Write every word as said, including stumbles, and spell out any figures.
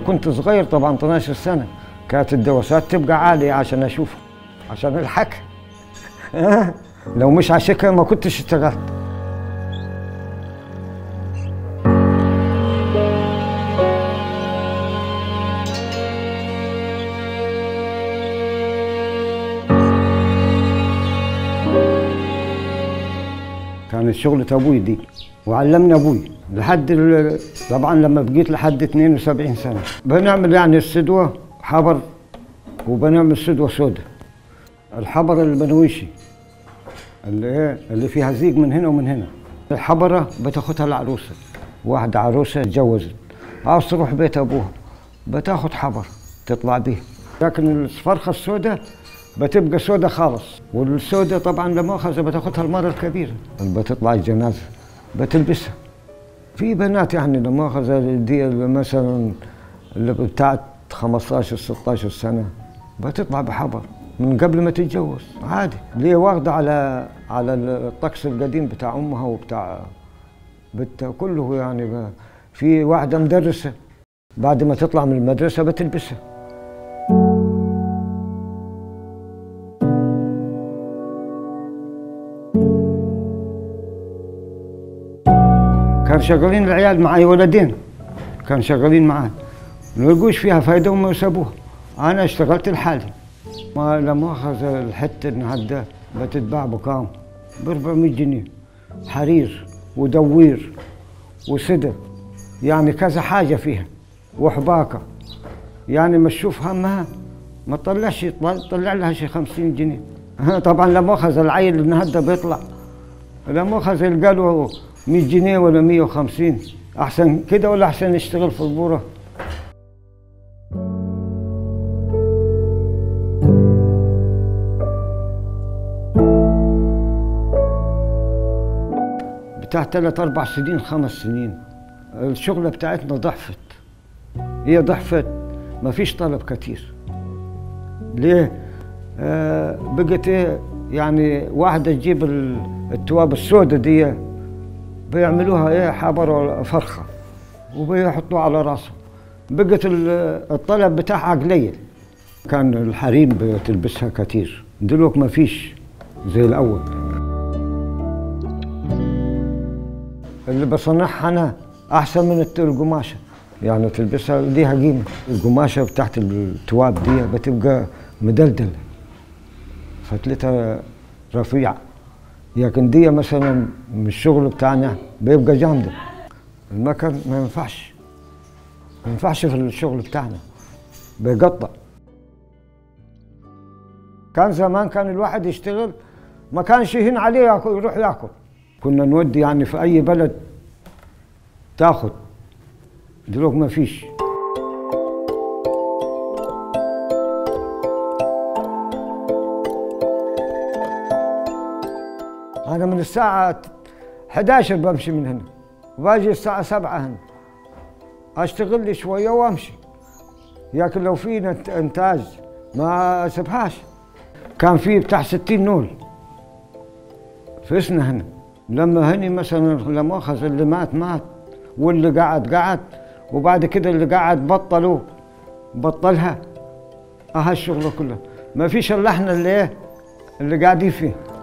كنت صغير طبعا اثناشر سنة، كانت الدواسات تبقى عالية عشان أشوفها، عشان الحكي. لو مش عشان ما كنتش اشتغلت. كانت شغلة أبوي دي، وعلمنا أبوي لحد طبعا لما بقيت لحد اثنين وسبعين سنة. بنعمل يعني السدوة حبر، وبنعمل سدوة سودة. الحبر البنويشي اللي ايه اللي فيها زيق من هنا ومن هنا. الحبرة بتاخدها العروسة، واحدة عروسة اتجوزت عاوز تروح بيت أبوها بتاخد حبر تطلع بيه. لكن الفرخة السوداء بتبقى سودة خالص، والسودة طبعا لا مؤاخذة بتاخدها المرأة الكبيرة اللي بتطلع الجنازة بتلبسها. في بنات يعني لا مؤاخذة دي مثلا اللي بتاعت خمستاشر ستاشر سنة بتطلع بحبر من قبل ما تتجوز عادي. ليه واخدة على على الطقس القديم بتاع أمها وبتاع بتاع كله يعني. في واحدة مدرسة بعد ما تطلع من المدرسة بتلبسها. كان شغالين العيال معي ولدين كان شغالين معي، ما يلقوش فيها فايدة وما يسابوها. أنا اشتغلت لحالي. ما لا مؤاخذة الحتة النهدة بتتباع بكام؟ ب أربعمية جنيه، حرير ودوير وسدر، يعني كذا حاجة فيها، وحباكة، يعني ما تشوف همها ما تطلعش تطلع لها شي خمسين جنيه. طبعا لا مؤاخذة العيل النهدة بيطلع لا مؤاخذة يلقى له مية جنيه ولا مية وخمسين، أحسن كده ولا أحسن يشتغل في البورة؟ بتاع ثلاث أربع سنين خمس سنين الشغلة بتاعتنا ضعفت. هي ضعفت، ما فيش طلب كتير. ليه؟ آه بقت إيه يعني واحدة تجيب التواب السوداء دي بيعملوها ايه حبر ولا فرخة وبيحطوها على راسهم. بقت الطلب بتاعها قليل. كان الحريم بتلبسها كتير، دلوقتي ما فيش زي الأول. اللي بصنعها أنا أحسن من القماشة، يعني تلبسها ليها قيمة. القماشة بتاعت التواب دي بتبقى مدلدلة فتلتها رفيعة، لكن دي مثلا من الشغل بتاعنا بيبقى جامدة. المكن ما ينفعش ما ينفعش في الشغل بتاعنا بيقطع. كان زمان كان الواحد يشتغل ما كانش يهين عليه ياكل يروح ياكل. كنا نودي يعني في أي بلد تاخد، دلوقتي ما فيش. أنا من الساعة إحدى عشر بمشي من هنا، وباجي الساعة سبعة هنا أشتغل لي شوية وأمشي. لكن لو في إنتاج ما أسيبهاش. كان في بتاع ستين نول في سنة هنا. لما هني مثلا لا مؤاخذة اللي مات مات واللي قعد قعد، وبعد كده اللي قعد بطلوا بطلها. أها الشغلة كلها ما فيش إلا إحنا اللي إيه اللي قاعدين فيه.